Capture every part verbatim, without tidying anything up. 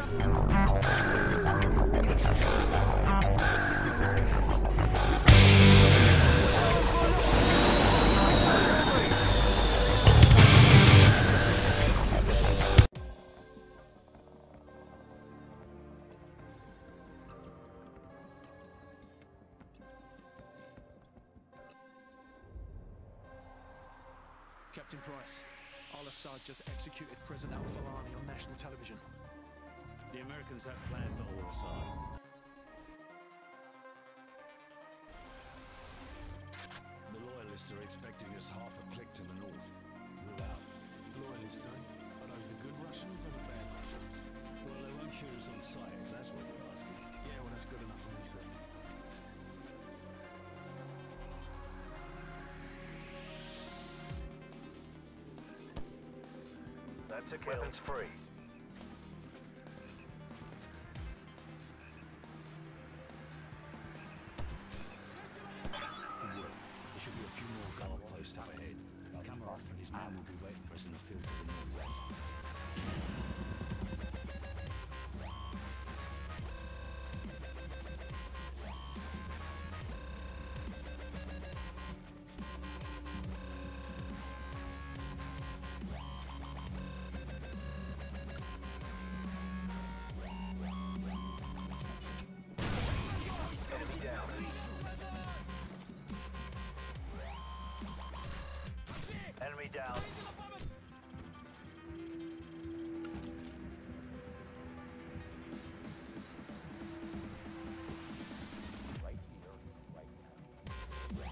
Captain Price, Al-Assad just executed President Al-Falani on national television. The Americans have plans for Al-Assad. The Loyalists are expecting us half a click to the north. Move out. Loyalists, son? Are those the good Russians or the bad Russians? Well, they won't shoot us on sight, if that's what you're asking. Yeah, well, that's good enough for me, sir. That's a kill. Weapons free. Good work. There should be a few more guard posts up ahead. Kamarov and his men will be waiting for us in the field to the northwest. Enemy down. Right here, right now.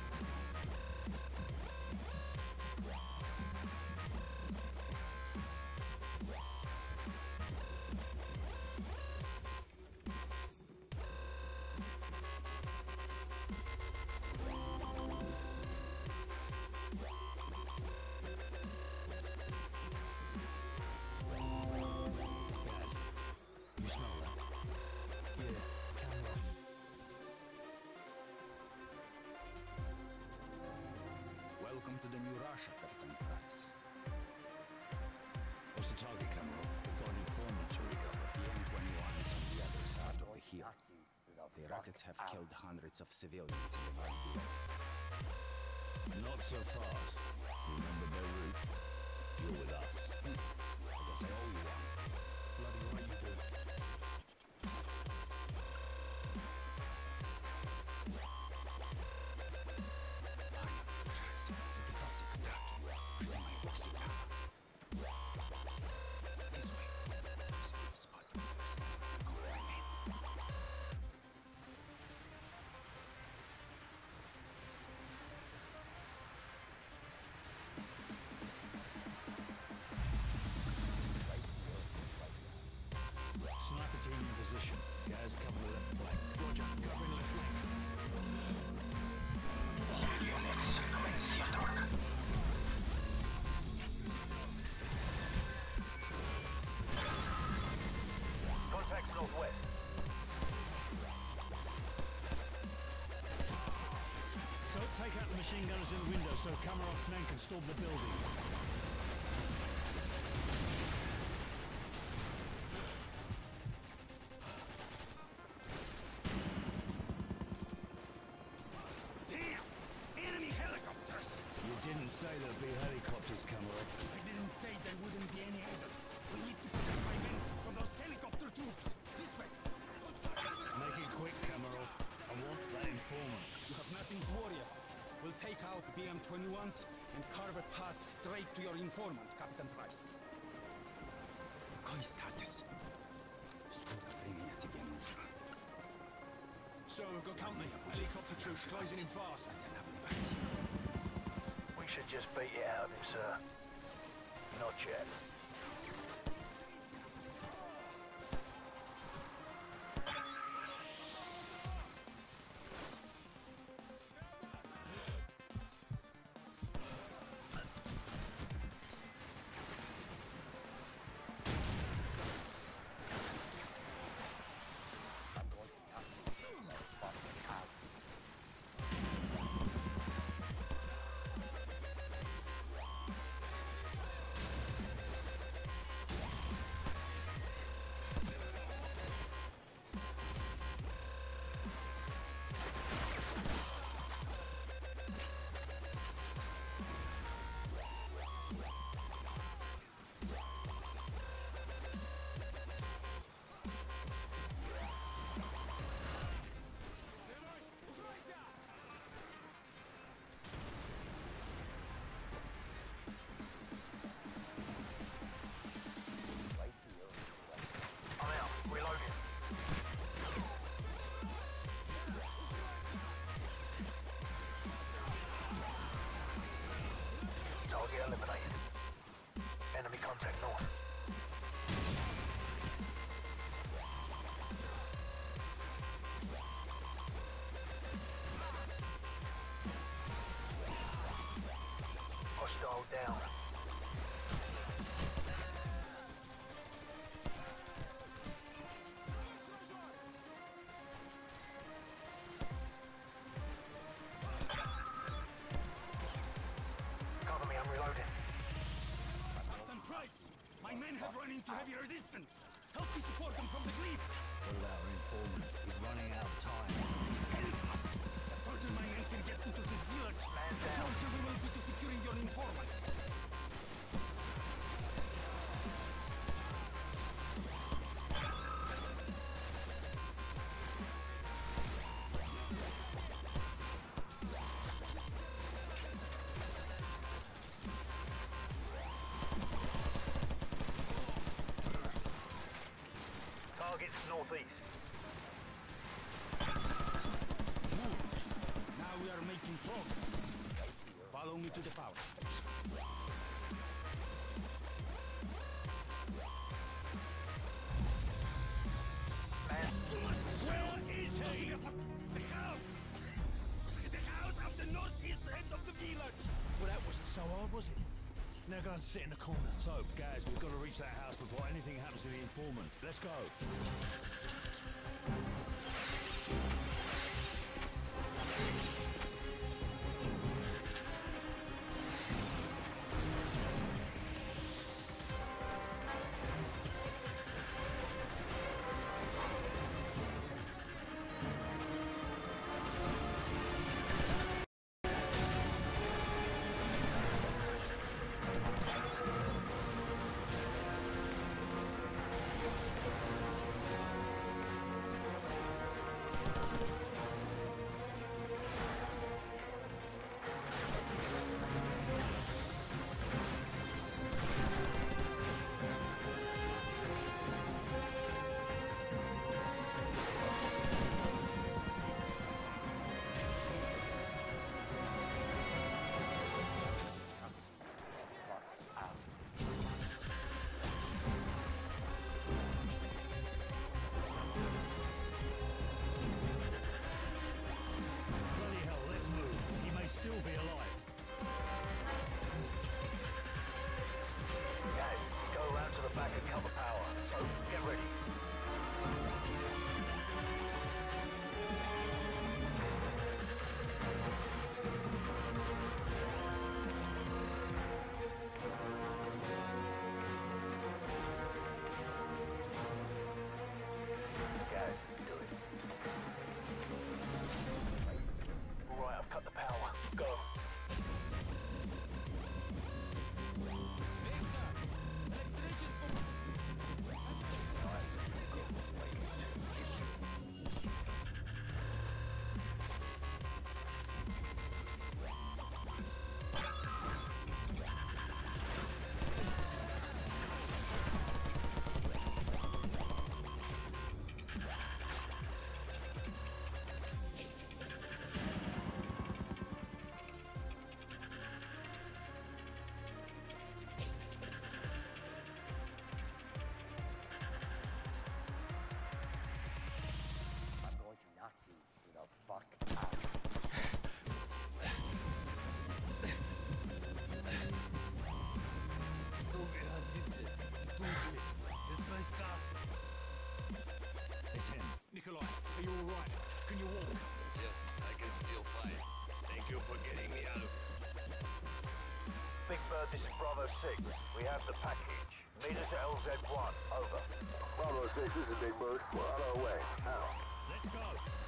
Welcome to the new Russia, Captain Price. What's the target, Kamarov? We've got an informant to recover. The M twenty-ones on the other side right here. The rockets have killed hundreds of civilians in the fight. Not so fast. Remember Beirut? You're with us. I guess I owe you one. Bloody right you do. Sniper team in position. Guys, cover the left flank. Roger, covering left flank. All units, commence lift work. Contacts northwest. So take out the machine gunners in the window so Kamarov's men can storm the building. Say there'll be helicopters, Kamarov. I didn't say there wouldn't be any either. We need to protect my men from those helicopter troops. This way. Make it quick, Kamarov. I want that informant. You have nothing to worry about. We'll take out B M twenty-ones and carve a path straight to your informant, Captain Price. Какой статус? Сколько времени тебе нужно? So we've got company. Helicopter troops closing in fast. We should just beat it out of him, sir. Not yet. down. Cover me, I'm reloading. Captain Price! My men have run into heavy resistance! Help me support them from the creeps! What about our informant? He's running out of time. Help us! The further my men can get into this village, Man the down. closer we will be to securing your informant. Target's northeast. Now we are making progress. Follow me to the power station. Man, Where is he? The house! The house of the northeast end of the village! Well, that wasn't so hard, was it? Now go and sit in the corner. So, guys, we've got to reach that house before anything happens to the informant. Let's go. Bloody hell, let's move. He may still be alive. guys, go around to the back and cut the power. So, get ready. Guys, do it. All right, I've cut the power. Go. I'm going to knock you the fuck out. It's him. Nikolai, are you all right? Can you walk? Yeah, I can still fight. Thank you for getting me out. Big Bird, this is Bravo six. We have the package. Meet us at L Z one. Over. Bravo six, this is Big Bird. We're on our way. Now. Let's go.